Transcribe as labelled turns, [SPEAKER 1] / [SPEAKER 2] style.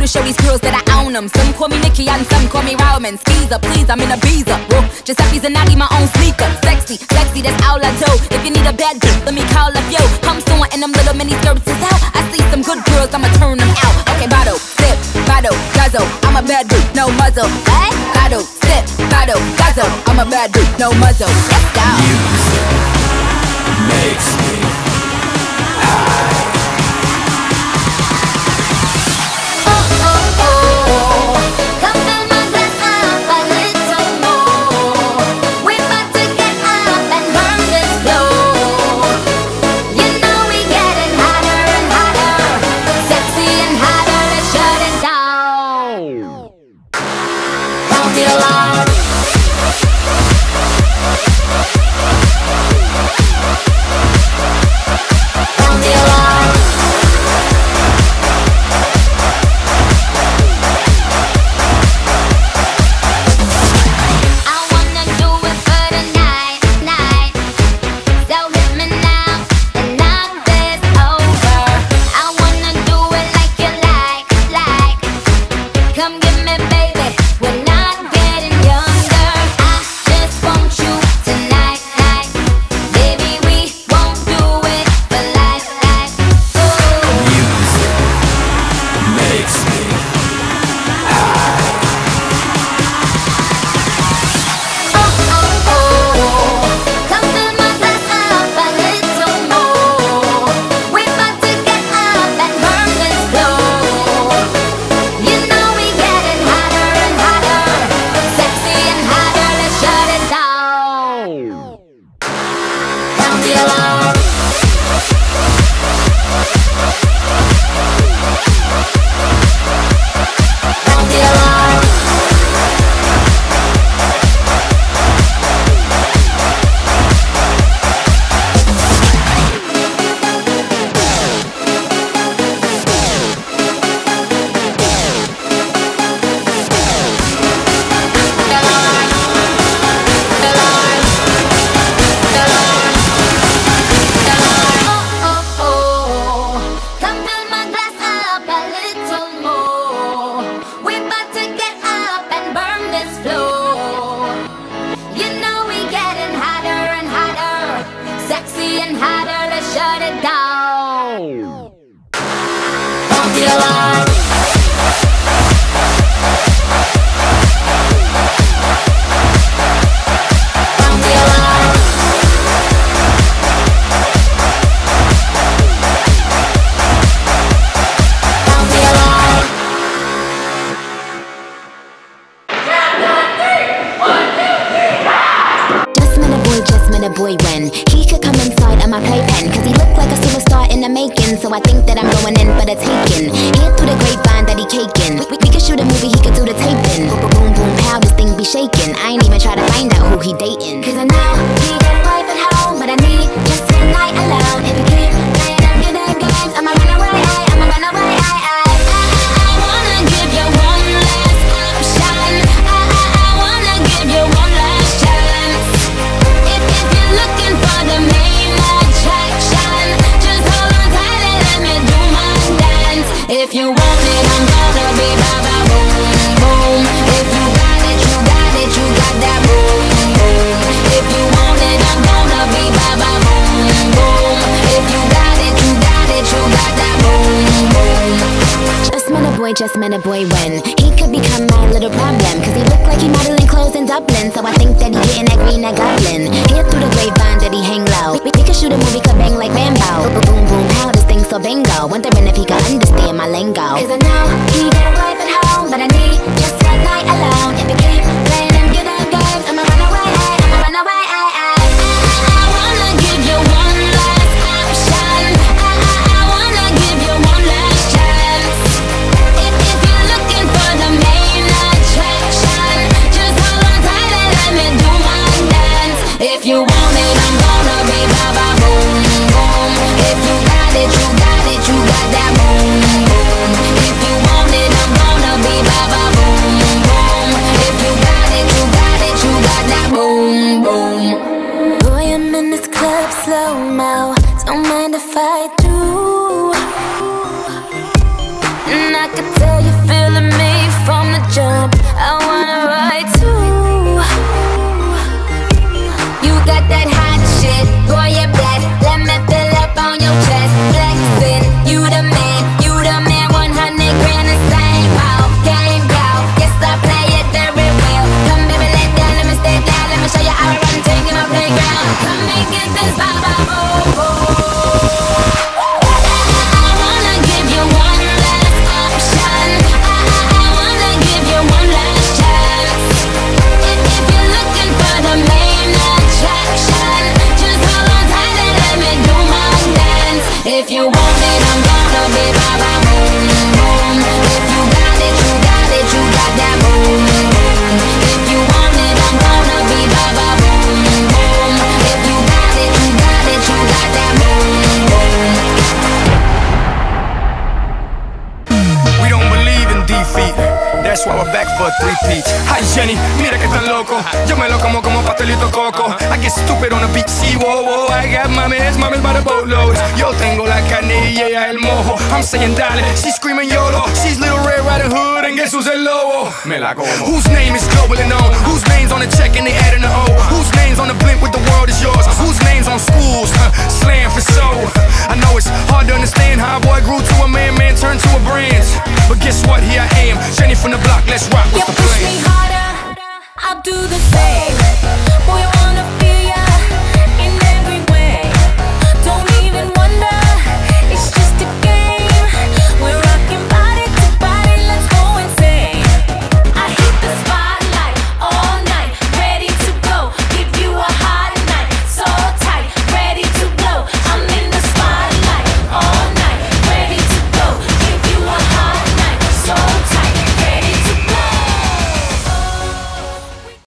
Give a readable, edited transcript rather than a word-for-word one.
[SPEAKER 1] show these girls that I own them. Some call me Nikki and some call me Roman. Skeezer, please, I'm in a beezer. Whoa, Giuseppe's and Natty, my own sneaker. Sexy, sexy, that's all I do. If you need a bad bitch, let me call up yo. I'm someone in them little mini skirts is out. I see some good girls, I'ma turn them out. Okay, bottle, sip, bottle, guzzle. I'm a bad dude, no muzzle. Hey, bottle, sip, bottle, guzzle. I'm a bad dude, no muzzle. Let's go.
[SPEAKER 2] Music makes me high.
[SPEAKER 3] Boy, when he could come inside of my playpen, cause he looked like a superstar in the making. So I think that I'm going in for the taking. Hear through the grapevine that he caking. We could shoot a movie, he could do the taping. Boom, boom, pow, this thing be shaking. I ain't even try to find out who he dating, cause I know he got a wife at home, but I need just one night alone. If he keep playing them good games, I'ma run away, I'ma run away, I wanna give you one last option. I wanna give you one last chance. Looking for the main attraction, just hold on tight and let me do my dance. If you want it, I'm gonna be ba-ba boom, boom. If you got it, you got it, you got that boom, boom. If you want it, I'm gonna be ba-ba boom, boom. If you got it, you got it, you got that boom, boom. Just met a boy when he could become my little problem, cause he looked like he modeling clothes in Dublin. So I think that he getting that green, that goblin. Hear through the grapevine that he hang low. We could shoot a movie, could bang like Rambo. Boom, boom, pow, this thing so bingo. Wondering if he could understand my lingo, cause I know he got a wife at home, but I need just one night alone. If he keep playing them good games, I'ma run away, I'ma run away, I wanna give you one last option. I wanna give you one last chance. If you're looking for the main attraction, just hold on tight and let me do my dance. If you want it, I'm gonna be ba-ba boom, boom. If you got it, you got it, you got that boom, boom. If you want it, I'm gonna be ba-ba boom, boom. If you got it, you got it, you got that boom, boom. Boy, I'm in this club slow-mo, don't mind if I do. And I could tell you feel
[SPEAKER 1] If you want it, I'm gonna be ba-ba boom, boom. If you got it, you got it, you got that boom, boom. If you want it, I'm gonna be ba-ba boom, boom. If you got it, you got it, you got that boom, boom.
[SPEAKER 2] We don't believe in defeat. That's why we're back for a three-peat. Hi Jenny, mira que tan loco. Yo me lo como pastelito coco. I get stupid on the beat, see, whoa, whoa. I got mames by the boatload. Yo tengo la carne y ella el mojo. I'm saying dale, she's screaming YOLO. She's Little Red Riding Hood and guess who's el lobo? Me la como. Whose name is globally known? Whose name's on the check and they adding the O? Whose name's on the blimp with the world is yours? Whose name's on schools? Slam for show. I know it's hard to understand how a boy grew to a man turned to a brand. But guess what, here I am, Jenny from the block, let's rock.